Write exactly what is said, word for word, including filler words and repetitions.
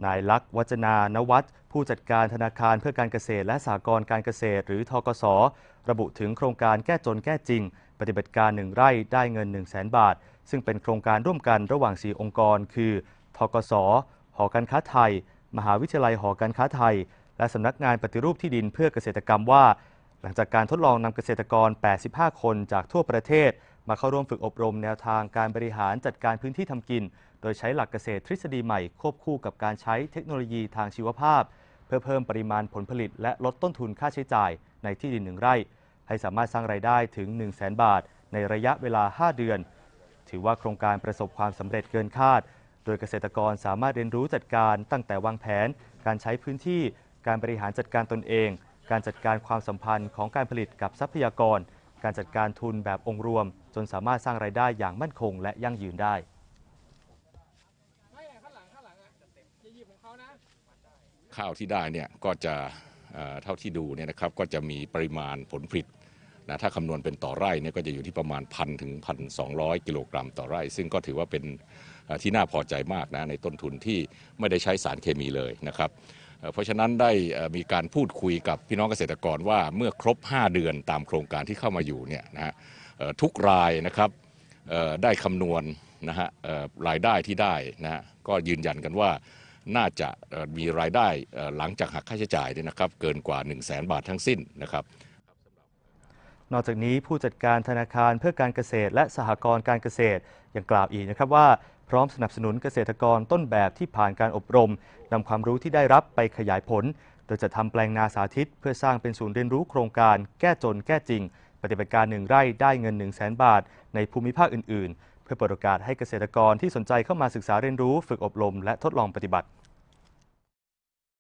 นายลักษณ์วจนานวัฒน์ผู้จัดการธนาคารเพื่อการเกษตรและสหกรณ์การเกษตรหรือทกส.ระบุถึงโครงการแก้จนแก้จริงปฏิบัติการหนึ่งไร่ได้เงิน หนึ่งแสน บาทซึ่งเป็นโครงการร่วมกันระหว่างสี่องค์กรคือทกส.หอการค้าไทยมหาวิทยาลัยหอการค้าไทยและสำนักงานปฏิรูปที่ดินเพื่อเกษตรกรรมว่าหลังจากการทดลองนำเกษตรกร แปดสิบห้า คนจากทั่วประเทศมาเข้าร่วมฝึกอบรมแนวทางการบริหารจัดการพื้นที่ทำกินโดยใช้หลักเกษตรทฤษฎีใหม่ควบคู่กับการใช้เทคโนโลยีทางชีวภาพเพื่อเพิ่มปริมาณผลผลิตและลดต้นทุนค่าใช้จ่ายในที่ดินหนึ่งไร่ให้สามารถสร้างรายได้ถึง หนึ่งแสน บาทในระยะเวลา ห้า เดือนถือว่าโครงการประสบความสำเร็จเกินคาดโดยเกษตรกรสามารถเรียนรู้จัดการตั้งแต่วางแผนการใช้พื้นที่การบริหารจัดการตนเองการจัดการความสัมพันธ์ของการผลิตกับทรัพยากรการจัดการทุนแบบองค์รวมจนสามารถสร้างรายได้อย่างมั่นคงและยั่งยืนได้ข้าวที่ได้เนี่ยก็จะเท่าที่ดูเนี่ยนะครับก็จะมีปริมาณผลผลิตนะถ้าคำนวณเป็นต่อไร่เนี่ยก็จะอยู่ที่ประมาณพันถึงพันสองร้อยกิโลกรัมต่อไร่ซึ่งก็ถือว่าเป็นที่น่าพอใจมากนะในต้นทุนที่ไม่ได้ใช้สารเคมีเลยนะครับเพราะฉะนั้นได้มีการพูดคุยกับพี่น้องเกษตรกรว่าเมื่อครบห้าเดือนตามโครงการที่เข้ามาอยู่เนี่ยนะฮะทุกรายนะครับได้คำนวณนะฮะรายได้ที่ได้นะฮะก็ยืนยันกันว่าน่าจะมีรายได้หลังจากหักค่าใช้จ่ายเนี่ยนะครับเกินกว่า หนึ่งแสน บาททั้งสิ้นนะครับนอกจากนี้ผู้จัดการธนาคารเพื่อการเกษตรและสหกรณ์การเกษตรยังกล่าวอีกนะครับว่าพร้อมสนับสนุนเกษตรกรต้นแบบที่ผ่านการอบรมนำความรู้ที่ได้รับไปขยายผลโดยจะทำแปลงนาสาธิตเพื่อสร้างเป็นศูนย์เรียนรู้โครงการแก้จนแก้จริงปฏิบัติการหนึ่งไร่ได้เงิน หนึ่งแสน บาทในภูมิภาคอื่นๆเพื่อเปิดโอกาสให้เกษตรกรที่สนใจเข้ามาศึกษาเรียนรู้ฝึกอบรมและทดลองปฏิบัติ